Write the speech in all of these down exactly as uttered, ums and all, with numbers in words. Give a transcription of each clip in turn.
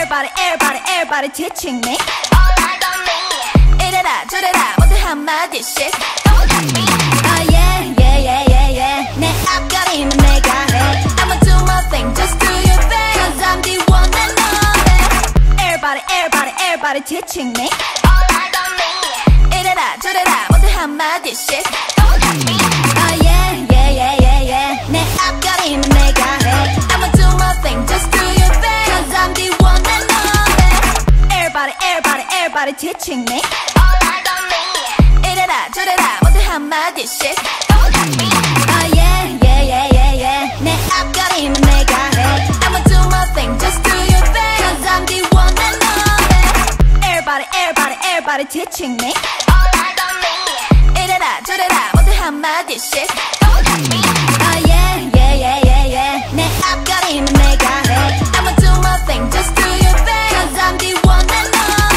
Everybody, everybody, everybody teaching me all eyes on me. 이래라 저래라 모두 한마디씩 Don't touch me. Ah yeah, yeah, yeah, yeah, yeah. 내 앞가림은 내가 해. I'ma do my thing, just do your thing. Cause I'm the one and only. Everybody, everybody, everybody teaching me all eyes on me. 이래라 저래라 모두 한마디씩 Don't touch me. Ah yeah, yeah, yeah, yeah, yeah. 내 앞가림은 내가 해. I'ma do my thing, just do your thing. Cause I'm the one and only. Everybody, everybody, everybody teaching me all eyes on me. 이래라 저래라 모두 한마디씩 Don't touch me. Ah yeah, yeah, yeah, yeah, yeah. 내 앞가림은 내가 해. I'ma do my thing, just do your thing. Cause I'm the one and only. Everybody, everybody, everybody teaching me all eyes on me. 이래라 저래라 모두 한마디씩 Don't touch me. Ah yeah, yeah, yeah, yeah, yeah. 내 앞가림은 내가 해. I'ma do my thing, just do your thing. Cause I'm the one and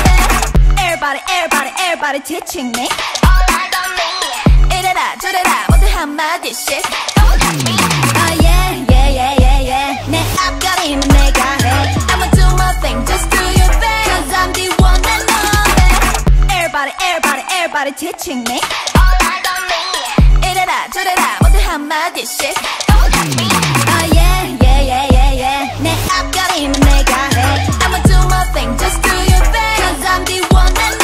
only. Everybody, everybody, everybody teaching me all eyes on me. 이래라 저래라 모두 한마디씩 Don't touch me. Ah yeah, yeah, yeah, yeah, yeah. 내 앞가림은 내가 해. I'ma do my thing, just do your thing. Cause I'm the one and only. Everybody, everybody, everybody teaching me all eyes on me. 이래라 저래라 모두 한마디씩 Don't touch me. Ah yeah, yeah, yeah, yeah, yeah. 내 앞가림은 내가 해. I'ma do my thing, just do your thing. Cause I'm the one and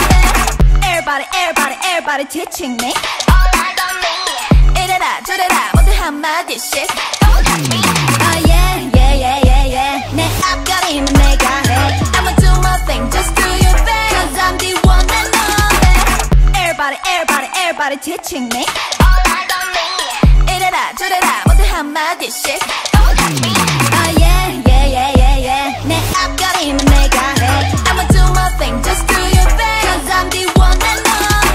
only. Everybody, everybody, everybody teaching me all eyes on me. 이래라 저래라 모두 한마디씩 Don't touch me. Ah yeah, yeah, yeah, yeah, yeah. 내 앞가림은 내가 해. I'ma do my thing, just do your thing. Cause I'm the one and only. Everybody, everybody, everybody teaching me all eyes on me. 이래라 저래라 모두 한마디씩 Don't touch me. Ah yeah, yeah, yeah, yeah, yeah. 내 앞가림은 내가 해. I'ma do my thing, just do your thing. Cause I'm the one and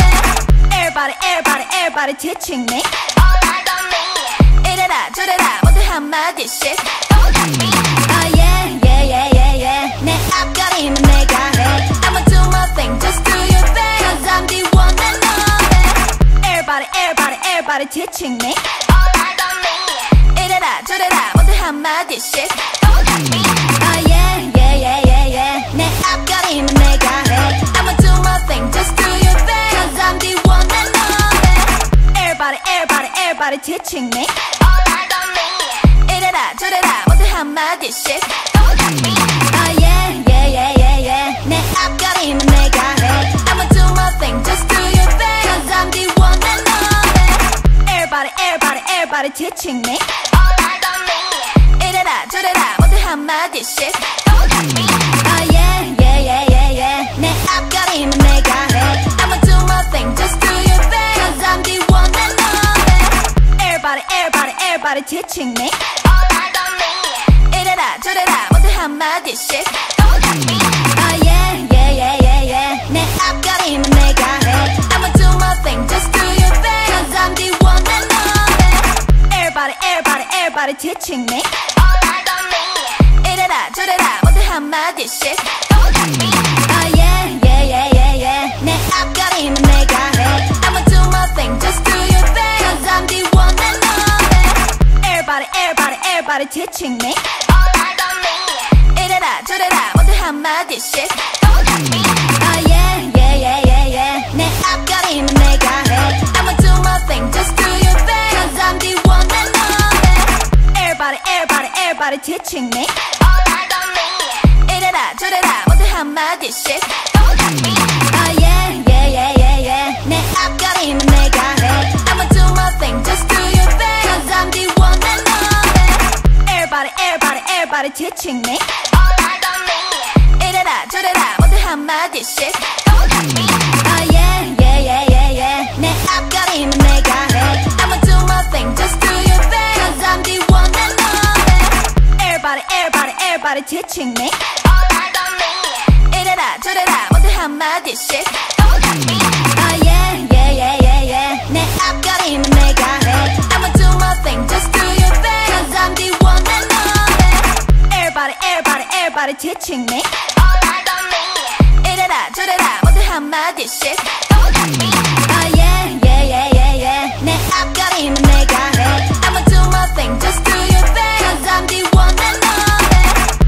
only. Everybody, everybody, everybody teaching me all eyes on me. 이래라 저래라 모두 한마디씩 Don't touch me. Ah yeah, yeah, yeah, yeah, yeah. 내 앞가림은 내가 해. I'ma do my thing, just do your thing. Cause I'm the one and only. Everybody, everybody, everybody teaching me all eyes on me. 이래라 저래라 모두 한마디씩 Don't touch me. Ah yeah, yeah, yeah, yeah, yeah. 내 앞가림은 내가 해. I'ma do my thing, just do your thing. Cause I'm the one and only. Everybody, everybody, everybody teaching me all eyes on me. 이래라 저래라 모두 한마디씩 Don't touch me. Ah yeah, yeah, yeah, yeah, yeah. 내 앞가림은 내가 해. I'ma do my thing, just do your thing. Cause I'm the one and only. Everybody, everybody, everybody teaching me all eyes on me. 이래라 저래라 모두 한마디씩 Don't touch me. Ah yeah, yeah, yeah, yeah, yeah. 내 앞가림은 내가 해. I'ma do my thing, just do your thing. Cause I'm the one and only. Everybody, everybody, everybody teaching me all eyes on me. 이래라 저래라 모두 한마디씩 Don't touch me. Ah yeah, yeah, yeah, yeah, yeah. 내 앞가림은 내가 해. I'ma do my thing, just do your thing. Cause I'm the one and only. Everybody, everybody, everybody teaching me all eyes on me. 이래라 저래라 모두 한마디씩 Don't touch me. Ah yeah, yeah, yeah, yeah, yeah. 내 앞가림은 내가 해. I'ma do my thing, just do your thing. Cause I'm the one and only. Everybody, everybody, everybody teaching me all eyes on me. 이래라 저래라 모두 한마디씩 Don't touch me. Ah yeah, yeah, yeah, yeah, yeah. 내 앞가림은 내가 해. I'ma do my thing, just do your thing. Cause I'm the one and only. Everybody, everybody, everybody teaching me all eyes on me. 이래라 저래라 모두 한마디씩 Don't touch me. Ah yeah, yeah, yeah, yeah, yeah. 내 앞가림은 내가 해. I'ma do my thing, just do your thing. Cause I'm the one and only. Everybody, everybody, everybody teaching me all eyes on me. 이래라 저래라 모두 한마디씩 Don't touch me. Ah yeah, yeah, yeah, yeah, yeah. 내 앞가림은 내가 해. I'ma do my thing, just do your thing. Cause I'm the one and only. Everybody, everybody, everybody teaching me all eyes on me. 이래라 저래라 모두 한마디씩 Don't touch me. Ah yeah, yeah, yeah, yeah, yeah. 내 앞가림은 내가 해. I'ma do my thing, just do your thing. Cause I'm the one and only. Everybody, everybody, everybody teaching me all eyes on me. 이래라 저래라 모두 한마디씩 Don't touch me. Ah yeah, yeah, yeah, yeah, yeah. 내 앞가림은 내가 해. I'ma do my thing, just do your thing. Cause I'm the one and only. Everybody,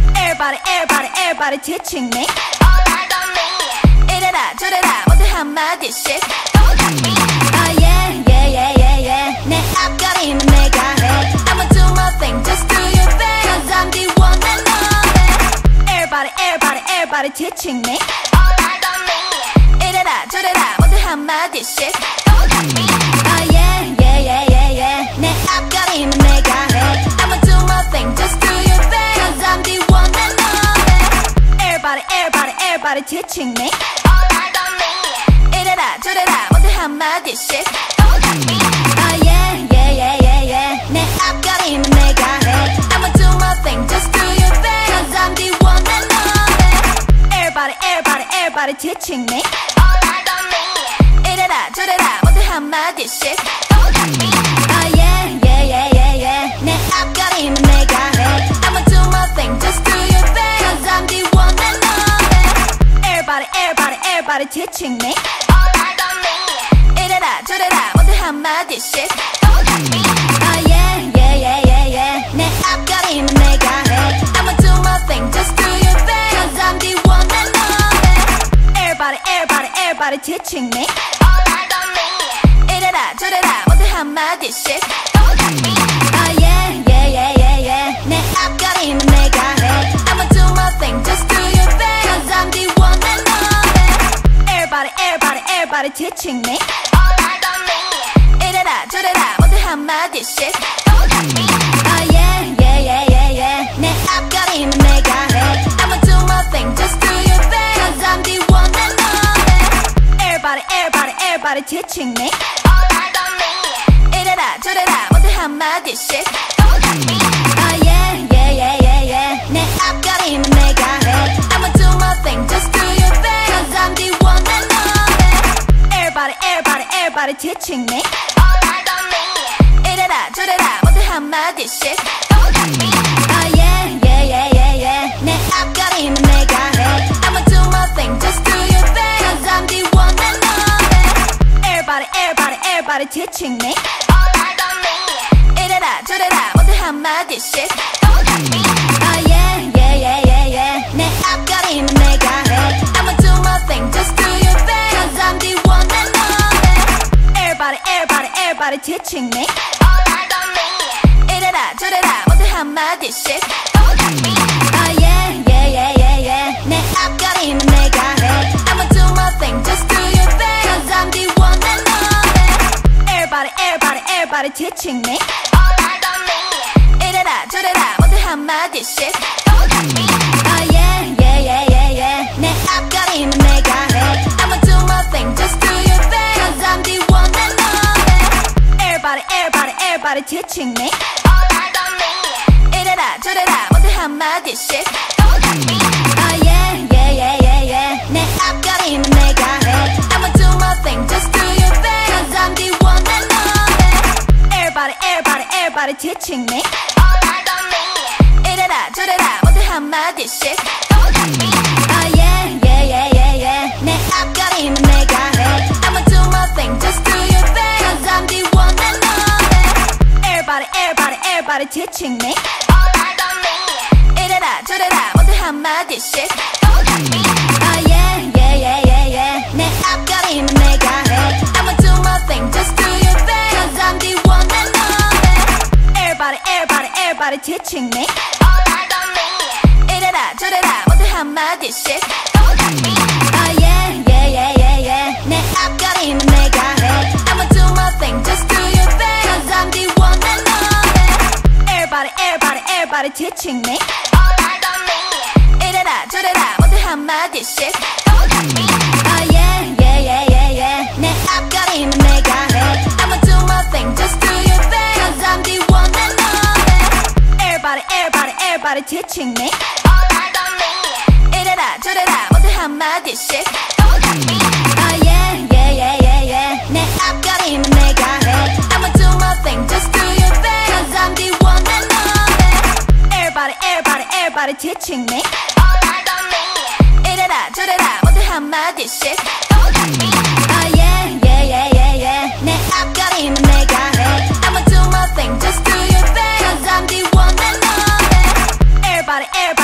Everybody, everybody, everybody teaching me. All eyes on me. 이래라 저래라 모두 한마디씩. Don't touch me. Ah yeah, yeah, yeah, yeah, yeah. 내 앞가림은 내가 해. I'ma do my thing, just do your thing. Cause I'm the one and only. Everybody, everybody, everybody teaching me. All eyes on me. 이래라 저래라 모두 한마디씩. Don't touch me. Ah yeah, yeah, yeah, yeah, yeah. 내 앞가림은 내가 해. I'ma do my thing, just do your thing. Cause I'm the one and only. Everybody, everybody, everybody teaching me. All eyes on me. 이래라 저래라 모두 한마디씩. Don't touch me. Ah yeah, yeah, yeah, yeah, yeah. 내 앞가림은 내가 해. I'ma do my thing, just do your thing. Cause I'm the one and only. Everybody, everybody, everybody teaching me. All eyes on me. 이래라 저래라 모두 한마디씩. Don't touch me. Ah yeah, yeah, yeah, yeah, yeah. 내 앞가림은 내가 해. I'ma do my thing, just do your thing. Cause I'm the one and only. Everybody, everybody, everybody teaching me. All eyes on me. 이래라 저래라 모두 한마디씩. Don't touch me. Ah yeah, yeah, yeah, yeah, yeah. 내 앞가림은 내가 해. I'ma do my thing, just do your thing. Cause I'm the one and only. Everybody, everybody, everybody teaching me. All eyes on me. 이래라 저래라 모두 한마디씩. Don't touch me. Ah yeah, yeah, yeah, yeah, yeah. 내 앞가림은 내가 해. I'ma do my thing, just do your thing. Cause I'm the one and only. Everybody, everybody, everybody teaching me. All eyes on me. 이래라 저래라 모두 한마디씩. Don't touch me. Ah yeah, yeah, yeah, yeah, yeah. 내 앞가림은 내가 해. I'ma do my thing, just do your thing. Cause I'm the one and only. Everybody, everybody, everybody teaching me. All eyes on me. 이래라 저래라 모두 한마디씩. Don't touch me. Ah yeah, yeah, yeah, yeah, yeah. 내 앞가림은 내가 해. I'ma do my thing, just do your thing. Cause I'm the one and only. Everybody, everybody, everybody teaching me. All eyes on me. 이래라 저래라 모두 한마디씩. Don't touch me. Ah yeah, yeah, yeah, yeah, yeah. 내 앞가림은 내가 해. I'ma do my thing, just do your thing. Cause I'm the one and only. Everybody, everybody, everybody teaching me. All eyes on me. 이래라 저래라 모두 한마디씩. Don't touch me. Ah yeah, yeah, yeah, yeah, yeah. 내 앞가림은 내가 해. I'ma do my thing, just do your thing. Cause I'm the one and only. Everybody, everybody, everybody teaching me. All eyes on me. 이래라 저래라 모두 한마디씩. Don't touch me. Ah yeah, yeah, yeah, yeah, yeah. 내 앞가림은 내가 해. I'ma do my thing, just do your thing. Cause I'm the one and only. Everybody, everybody, everybody teaching me. All eyes on me. 이래라 저래라 모두 한마디씩. Don't touch me. Ah yeah, yeah, yeah, yeah, yeah. 내 앞가림은 내가 해. I'ma do my thing, just do your thing. Cause I'm the one and only. Everybody, everybody, everybody teaching me. All eyes on me. 이래라 저래라 모두 한마디씩. Don't touch me. Ah yeah, yeah, yeah, yeah, yeah. 내 앞가림은 내가 해. I'ma do my thing, just do your thing. Cause I'm the one and only. Everybody, everybody, everybody teaching me. All eyes on me. 이래라 저래라 모두 한마디씩. Don't touch me. Ah yeah, yeah, yeah, yeah, yeah. 내 앞가림은 내가 해. I'ma do my thing, just do your thing. Cause I'm the one and only. Everybody, everybody, everybody teaching me. All eyes on me. 이래라 저래라 모두 한마디씩. Don't touch me. Ah yeah, yeah, yeah, yeah, yeah. 내 앞가림은 내가 해. I'ma do my thing, just do your thing. Cause I'm the one and only. Everybody, everybody, everybody teaching me. All eyes on me. 이래라 저래라 모두 한마디씩. Don't touch me. Ah yeah, yeah, yeah, yeah, yeah. 내 앞가림은 내가 해. I'ma do my thing, just do your thing. Cause I'm the one and only. Everybody, everybody, everybody teaching me. All eyes on me. 이래라 저래라 모두 한마디씩. Don't touch me. Ah yeah, yeah, yeah, yeah, yeah. 내 앞가림은 내가 해. I'ma do my thing, just do your thing. Cause I'm the one and only. Everybody, everybody, everybody teaching me. All eyes on me. 이래라 저래라 모두 한마디씩. Don't touch me. Ah yeah, yeah, yeah, yeah, yeah. 내 앞가림은 내가 해. I'ma do my thing, just do your thing. Cause I'm the one and only. Everybody, everybody, everybody teaching me. All eyes on me. 이래라 저래라 모두 한마디씩. Don't touch me. Ah yeah, yeah, yeah, yeah, yeah. 내 앞가림은 내가 해. I'ma do my thing, just do your thing. Cause I'm the one and only. Everybody, everybody, everybody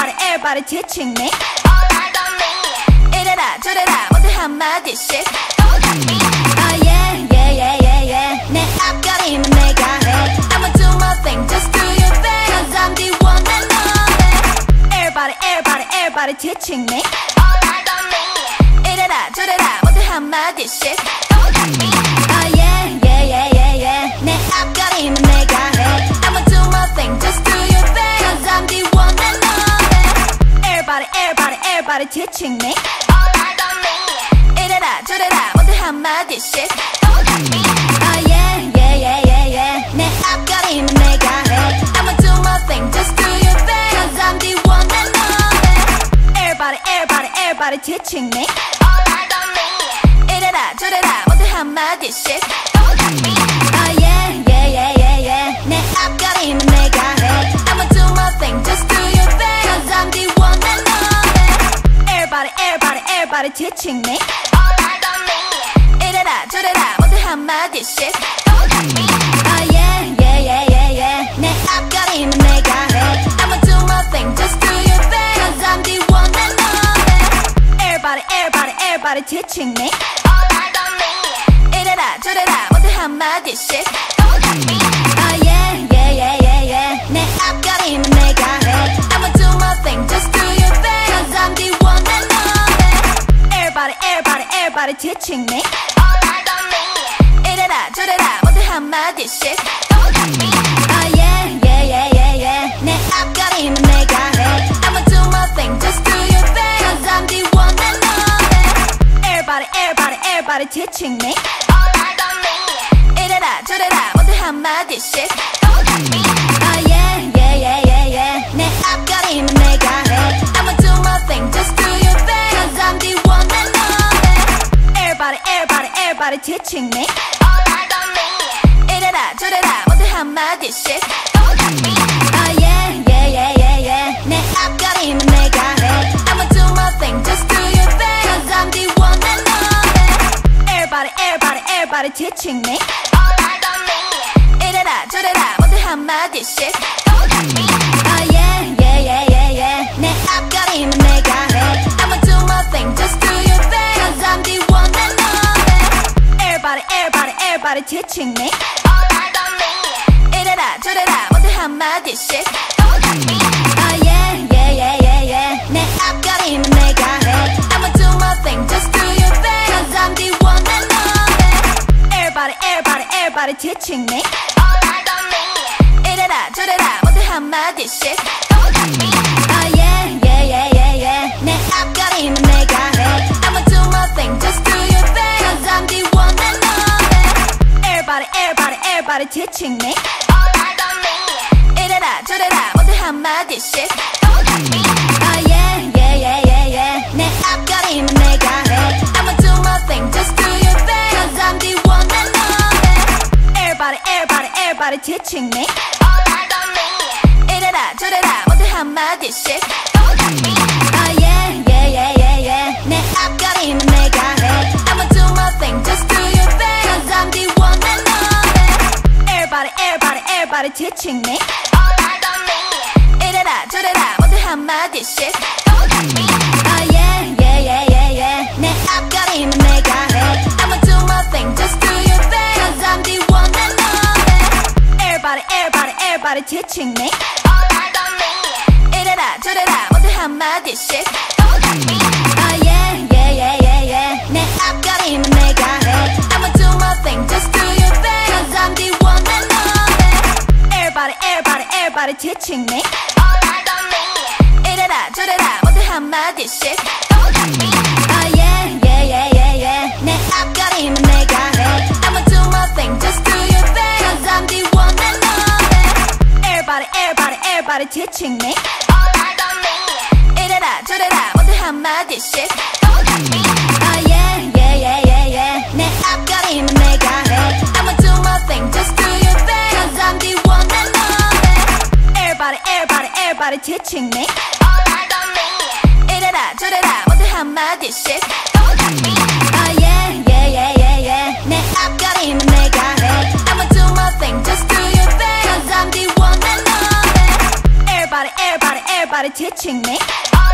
everybody teaching me all eyes on me 이래라 저래라 모두 한마디씩 Don't touch me Oh yeah yeah yeah yeah yeah 내 앞가림은 내가 해 I'ma do my thing just do your thing Cause I'm the one and only Everybody everybody everybody teaching me all eyes on me 이래라 저래라 모두 한마디씩 Don't touch me Oh yeah yeah yeah yeah yeah 내 앞가림은 내가 해 I'ma do my thing just do your thing Cause I'm the one and only Everybody everybody everybody teaching me all eyes on me 이래라 저래라 모두 한마디씩 Don't touch me Oh yeah yeah yeah yeah yeah 내 앞가림은 내가 해 I'ma do my thing just do your thing Cause I'm the one and only Everybody everybody everybody teaching me all eyes on me 이래라 저래라 모두 한마디씩 Don't touch me Oh yeah yeah yeah yeah yeah 내 앞가림은 내가 해 I'ma do my thing just do your thing Cause I'm the one and only Everybody everybody everybody teaching me all eyes on me 이래라 저래라 모두 한마디씩 Don't touch me Oh yeah yeah yeah yeah yeah 내 앞가림은 내가 해 I'ma do my thing just do your thing Cause I'm the one and only Everybody everybody everybody teaching me all eyes on me 이래라 저래라 모두 한마디씩 Don't touch me Oh yeah yeah yeah yeah yeah 내 앞가림은 내가 해 I'ma do my thing just do your thing Cause I'm the one and only Everybody everybody everybody teaching me all eyes on me 이래라 저래라 모두 한마디씩 Don't touch me Oh yeah yeah yeah yeah yeah 내 앞가림은 내가 해 I'ma do my thing just do your thing Cause I'm the one and only Everybody everybody everybody teaching me all eyes on me 이래라 저래라 모두 한마디씩 Don't touch me Oh yeah yeah yeah yeah yeah 내 앞가림은 내가 해 I'ma do my thing just do your thing Cause I'm the one and only Everybody everybody everybody teaching me all eyes on me 이래라 저래라 모두 한마디씩 Don't touch me Oh yeah yeah yeah yeah yeah 내 앞가림은 내가 해 I'ma do my thing just do your thing Cause I'm the one and only Everybody everybody everybody teaching me all eyes on me 이래라 저래라 모두 한마디씩 Don't touch me Oh yeah yeah yeah yeah yeah 내 앞가림은 내가 해 I'ma do my thing just do your thing Cause I'm the one and only Everybody everybody everybody teaching me all eyes on me 이래라 저래라 모두 한마디씩 Don't touch me Oh yeah yeah yeah yeah yeah 내 앞가림은 내가 해 I'ma do my thing just do your thing Cause I'm the one and only Everybody everybody everybody teaching me all eyes on me 이래라 저래라 모두 한마디씩 Don't touch me Oh yeah yeah yeah yeah yeah 내 앞가림은 내가 해 I'ma do my thing just do your thing Cause I'm the one and only Everybody everybody everybody teaching me all eyes on me 이래라 저래라 모두 한마디씩 Don't touch me Oh yeah yeah yeah yeah yeah 내 앞가림은 내가 해 I'ma do my thing just do your thing Cause I'm the one and only Everybody everybody everybody teaching me all eyes on me 이래라 저래라 모두 한마디씩 Don't touch me Oh yeah yeah yeah yeah yeah 내 앞가림은 내가 해 I'ma do my thing just do your thing Cause I'm the one and only Everybody everybody everybody teaching me all eyes on me 이래라 저래라 모두 한마디씩 Don't touch me Oh yeah yeah yeah yeah yeah 내 앞가림은 내가 해 I'ma do my thing just do your thing Cause I'm the one and only Everybody everybody everybody teaching me all eyes on me 이래라 저래라 모두 한마디씩 Don't touch me Oh yeah yeah yeah yeah yeah 내 앞가림은 내가 해 I'ma do my thing just do your thing Cause I'm the one and only Everybody everybody everybody teaching me all eyes on me 이래라 저래라 모두 한마디씩 Don't touch me Oh yeah yeah yeah yeah yeah 내 앞가림은 내가 해 I'ma do my thing just do your thing Cause I'm the one and only Everybody everybody everybody teaching me all eyes on me 이래라 저래라 모두 한마디씩 Don't touch me Oh yeah yeah yeah yeah yeah 내 앞가림은 내가 해 I'ma do my thing just do your thing Cause I'm the one and only Everybody everybody everybody teaching me all eyes on me 이래라 저래라 모두 한마디씩 Don't touch me Oh yeah yeah yeah yeah yeah 내 앞가림은 내가 해 I'ma do my thing just do your thing Cause I'm the one and only Everybody everybody everybody teaching me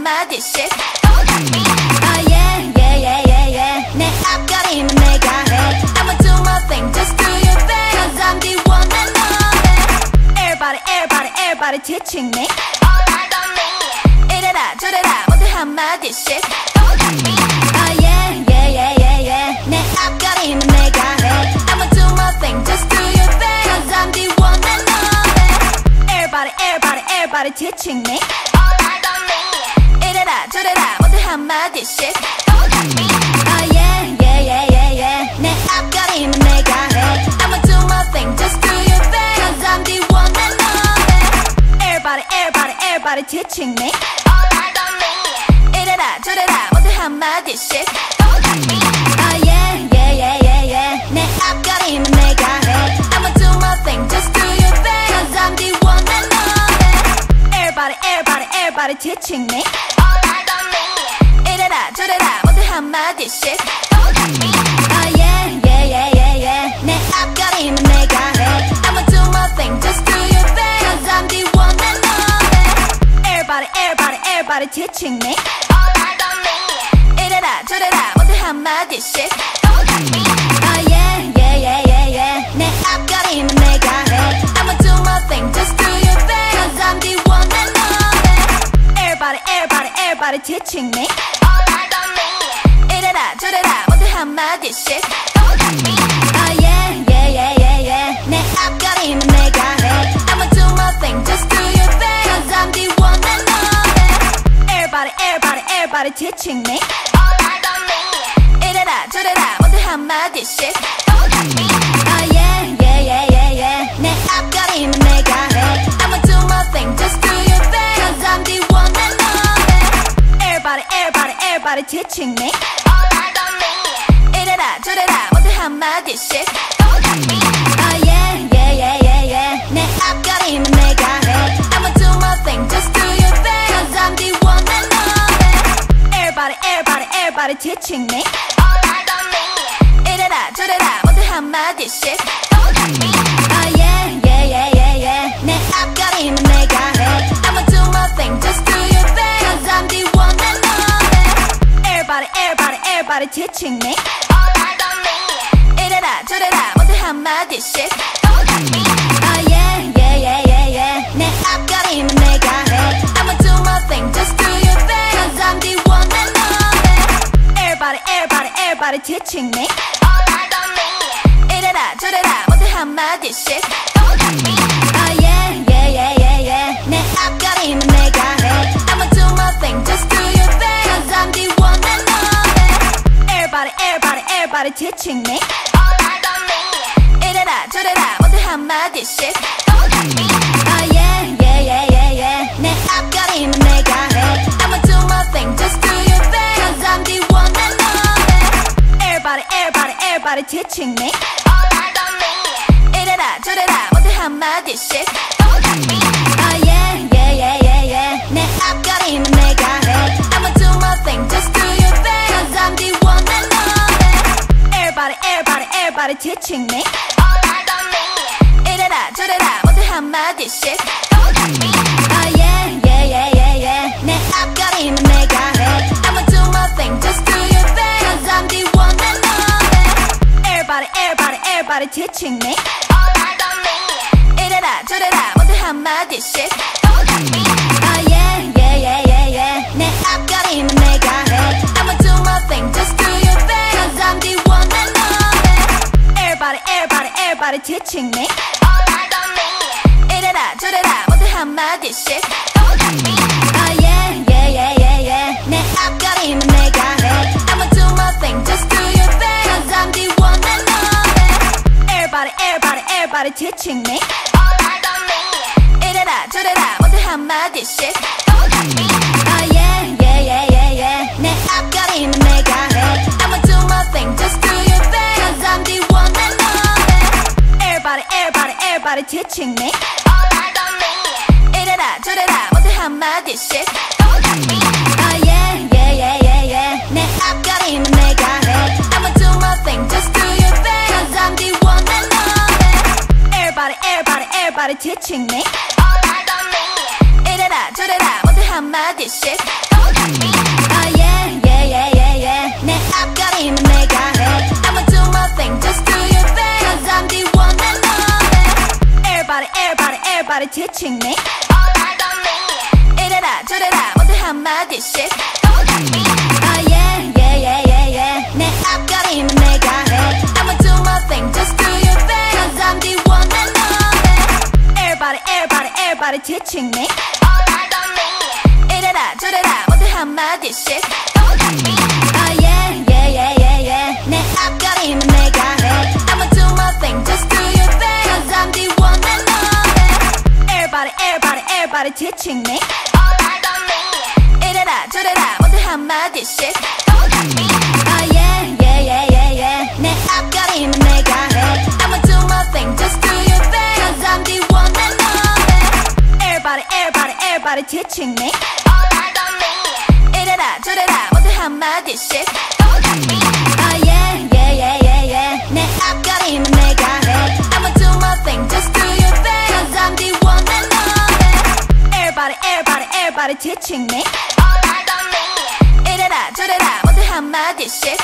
한마디씩 Don't touch me Oh yeah yeah yeah yeah yeah 내 앞가림은 내가 해 I'ma do my thing just do your thing Cause I'm the one and only Everybody everybody everybody teaching me All eyes on me 이래라 저래라 모두 한마디씩 Don't touch me Oh yeah yeah yeah yeah yeah 내 앞가림은 내가 해 I'ma do my thing just do your thing Cause I'm the one and only Everybody everybody everybody teaching me All eyes on me 이래라 저래라 모두 한마디씩 Don't touch me Oh yeah yeah yeah yeah yeah 내 앞가림은 내가 해 I'ma do my thing just do your thing Cause I'm the one and only Everybody everybody everybody teaching me All eyes on me 이래라 저래라 모두 한마디씩 Don't touch me Oh yeah yeah yeah yeah yeah 내 앞가림은 내가 해 I'ma do my thing just do your thing Cause I'm the one and only Everybody everybody everybody teaching me All eyes on me 이래라 저래라 모두 한마디씩 Don't touch me Oh yeah yeah yeah yeah yeah 내 앞가림은 내가 해 I'ma do my thing just do your thing Cause I'm the one and only Everybody everybody everybody teaching me All eyes on me 이래라 저래라 모두 한마디씩 Don't touch me Oh yeah yeah yeah yeah yeah 내 앞가림은 내가 해 I'ma do my thing just do your thing Cause I'm the one and only Everybody everybody everybody teaching me All eyes on me 이래라 저래라 모두 한마디씩 Don't touch me Oh yeah yeah yeah yeah yeah 내 앞가림은 내가 해 I'ma do my thing just do your thing Cause I'm the one and only Everybody everybody everybody teaching me All eyes on me 이래라 저래라 모두 한마디씩 Don't touch me Oh yeah yeah yeah yeah yeah 내 앞가림은 내가 해 I'ma do my thing just do your thing Cause I'm the one and only Everybody everybody everybody teaching me All eyes on me 이래라 저래라 모두 한마디씩 Don't touch me Oh yeah yeah yeah yeah yeah 내 앞가림은 내가 해 I'ma do my thing just do your thing Cause I'm the one and only Everybody everybody everybody teaching me All eyes on me 이래라 저래라 모두 한마디씩 Don't touch me Oh yeah yeah yeah yeah yeah 내 앞가림은 내가 해 I'ma do my thing just do your thing Cause I'm the one and only Everybody everybody everybody teaching me All eyes on me 이래라 저래라 모두 한마디씩 Don't touch me Oh yeah yeah yeah yeah yeah 내 앞가림은 내가 해 I'ma do my thing just do your thing Cause I'm the one and only Everybody everybody everybody teaching me All eyes on me 이래라 저래라 모두 한마디씩 Don't touch me Oh yeah yeah yeah yeah yeah 내 앞가림은 내가 해 I'ma do my thing just do your thing Cause I'm the one and only Everybody everybody everybody teaching me All eyes on me 이래라 저래라 모두 한마디씩 Don't touch me Oh yeah yeah yeah yeah yeah 내 앞가림은 내가 해 I'ma do my thing just do your thing Cause I'm the one and only Everybody everybody everybody teaching me All eyes on me 이래라 저래라 모두 한마디씩 Don't touch me Oh yeah yeah yeah yeah yeah 내 앞가림은 내가 해 I'ma do my thing just do your thing Cause I'm the one and only Everybody everybody everybody teaching me All eyes on me 이래라 저래라 모두 한마디씩 Don't touch me Oh yeah yeah yeah yeah yeah 내 앞가림은 내가 해 I'ma do my thing just do your thing Cause I'm the one and only Everybody everybody everybody teaching me All eyes on me 이래라 저래라 모두 한마디씩 Don't touch me Oh yeah yeah yeah yeah yeah 내 앞가림은 내가 해 I'ma do my thing just do your thing Cause I'm the one and only Everybody everybody everybody teaching me All eyes on me 이래라 저래라 모두 한마디씩 Don't touch me Oh yeah yeah yeah yeah yeah 내 앞가림은 내가 해 I'ma do my thing just do your thing Cause I'm the one and only Everybody everybody everybody teaching me All eyes on me 이래라 저래라 모두 한마디씩 Don't touch me Oh yeah yeah yeah yeah yeah 내 앞가림은 내가 해 I'ma do my thing just do your thing Cause I'm the one and only Everybody everybody everybody teaching me All eyes on me 이래라 저래라 모두 한마디씩 Don't touch me Oh yeah yeah yeah yeah yeah 내 앞가림은 내가 해 I'ma do my thing just do your thing Cause I'm the one and only Everybody everybody everybody teaching me All eyes on me 이래라 저래라 모두 한마디씩 Don't Oh yeah, yeah, yeah, yeah, yeah. 내 앞가림은 내가 해. I'ma do my thing, just do your thing. Cause I'm the one and only. Everybody, everybody, everybody teaching me. All eyes on me. 이래라 저래라 모두 한마디씩. Oh yeah, yeah, yeah, yeah, yeah. 내 앞가림은 내가 해. I'ma do my thing, just do your thing. Cause I'm the one and only. Everybody, everybody, everybody teaching me. All eyes on me. 이래라 저래라 모두 한마디씩. Oh yeah, yeah, yeah, yeah, yeah. 내 앞가림은 내가 해. I'ma do my thing, just do your thing. Cause I'm the one and only. Everybody, everybody, everybody teaching me. All eyes on me. 이래라 저래라 모두 한마디씩. Oh yeah, yeah, yeah, yeah, yeah. 내 앞가림은 내가 해. I'ma do my thing, just do your thing. Cause I'm the one and only. Everybody, everybody, everybody teaching me. All eyes on me. 이래라 저래라 모두 한마디씩. Oh yeah, yeah, yeah, yeah, yeah. 내 앞가림은 내가 해. I'ma do my thing, just do your thing. Cause I'm the one and only. Everybody, everybody, everybody teaching me. All eyes on me. 이래라 저래라 모두 한마디씩.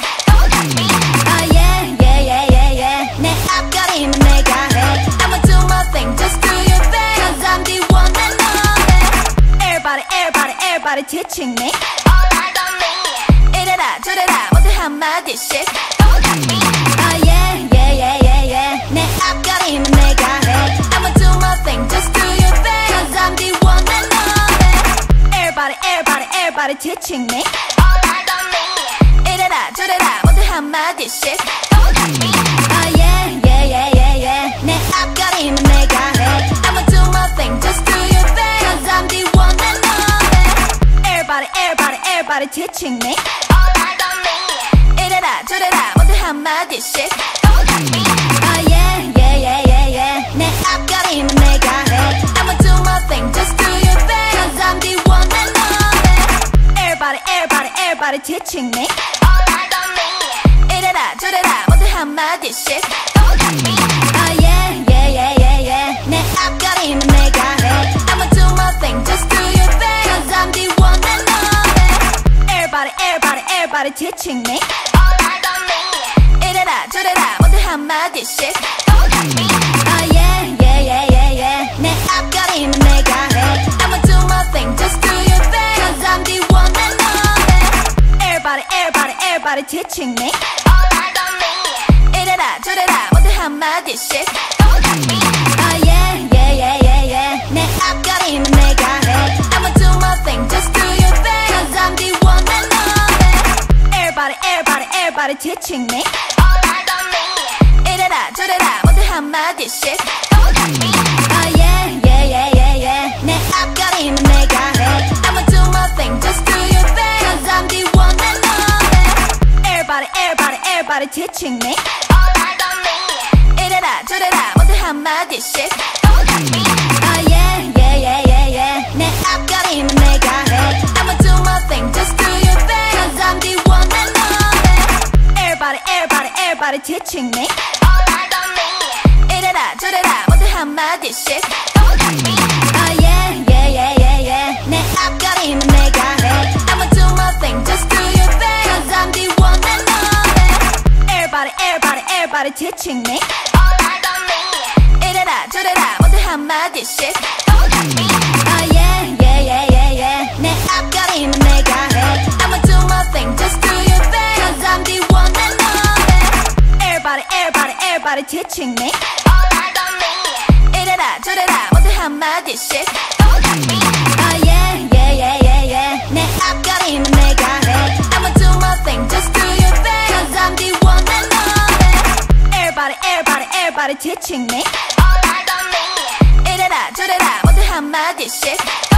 Oh yeah, yeah, yeah, yeah, yeah. 내 앞가림은 내가 해. I'ma do my thing, just do your thing. Cause I'm the one and only. Everybody, everybody, everybody teaching me. All eyes on me. 이래라 저래라 모두 한마디씩. Oh yeah, yeah, yeah, yeah, yeah. 내 앞가림은 내가 해. I'ma do my thing, just do your thing. Cause I'm the one and only. Everybody, everybody, everybody teaching me. All eyes on me. 이래라 저래라 모두 한마디씩. Oh yeah, yeah, yeah, yeah, yeah. 내 앞가림은 내가 해. I'ma do my thing, just do your thing. Cause I'm the one and only. Everybody, everybody, everybody teaching me. All eyes on me. 이래라 저래라 모두 한마디씩. Oh yeah, yeah, yeah, yeah, yeah. 내 앞가림은 내가 해. I'ma do my thing, just do your thing. Cause I'm the one and only. Everybody, everybody, everybody teaching me. All eyes on me. 이래라 저래라 모두 한마디씩. Oh yeah, yeah, yeah, yeah, yeah. 내 앞가림은 내가 해. I'ma do my thing, just do your thing. Cause I'm the one and only. Everybody, everybody, everybody teaching me. All eyes on me. 이래라 저래라 모두 한마디씩. Oh yeah, yeah, yeah, yeah, yeah. 내 앞가림은 내가 해. I'ma do my thing, just do your thing. Cause I'm the one and only. Everybody, everybody, everybody teaching me. All eyes on me. 이래라 저래라 모두 한마디씩. Oh yeah, yeah, yeah, yeah, yeah. 내 앞가림은 내가 해. I'ma do my thing, just do your thing. Cause I'm the one and only. Everybody, everybody, everybody teaching me. All eyes on me. 이래라 저래라 모두 한마디씩. Oh yeah, yeah, yeah, yeah, yeah. 내 앞가림은 내가 해. I'ma do my thing, just do your thing. Cause I'm the one and only. Everybody, everybody, everybody teaching me. All eyes on me. 이래라 저래라 모두 한마디씩. Oh yeah, yeah, yeah, yeah, yeah. 내 앞가림은 내가 해. I'ma do my thing, just do your thing. Cause I'm the one and only. Everybody, everybody, everybody teaching me. All eyes on me. 이래라 저래라 모두 한마디씩. Oh yeah, yeah, yeah, yeah, yeah. 내 앞가림은 내가 해. I'ma do my thing, just do your thing. Cause I'm the one and only. Everybody, everybody, everybody teaching me. All eyes on me. 이래라 저래라 모두 한마디씩. Oh yeah, yeah, yeah, yeah, yeah. 내 앞가림은 내가 해. I'ma do my thing, just do your thing. Cause I'm the one and only. Everybody, everybody, everybody teaching me. All eyes on me. 이래라 저래라 모두 한마디씩. Oh yeah, yeah, yeah, yeah, yeah. 내 앞가림은 내가 해. I'ma do my thing, just do your thing. Cause I'm the one and only. Everybody, everybody, everybody teaching me. All eyes on me. 이래라 저래라 모두 한마디씩.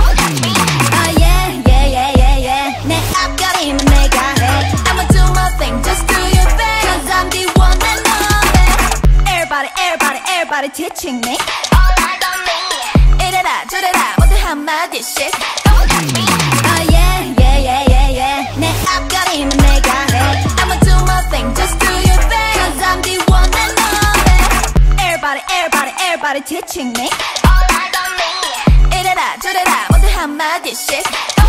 Oh yeah, yeah, yeah, yeah, yeah. 내 앞가림은 내가 해. I'ma do my thing, just do your thing. Cause I'm the one and only. Everybody, everybody, everybody teaching me. All eyes on me. 이래라 저래라 모두 한마디씩. Oh yeah, yeah, yeah, yeah, yeah. 내 앞가림은 내가 해. I'ma do my thing, just do your thing. Cause I'm the one and only. Everybody, everybody, everybody teaching me. All eyes on me. 이래라 저래라 모두 한마디씩.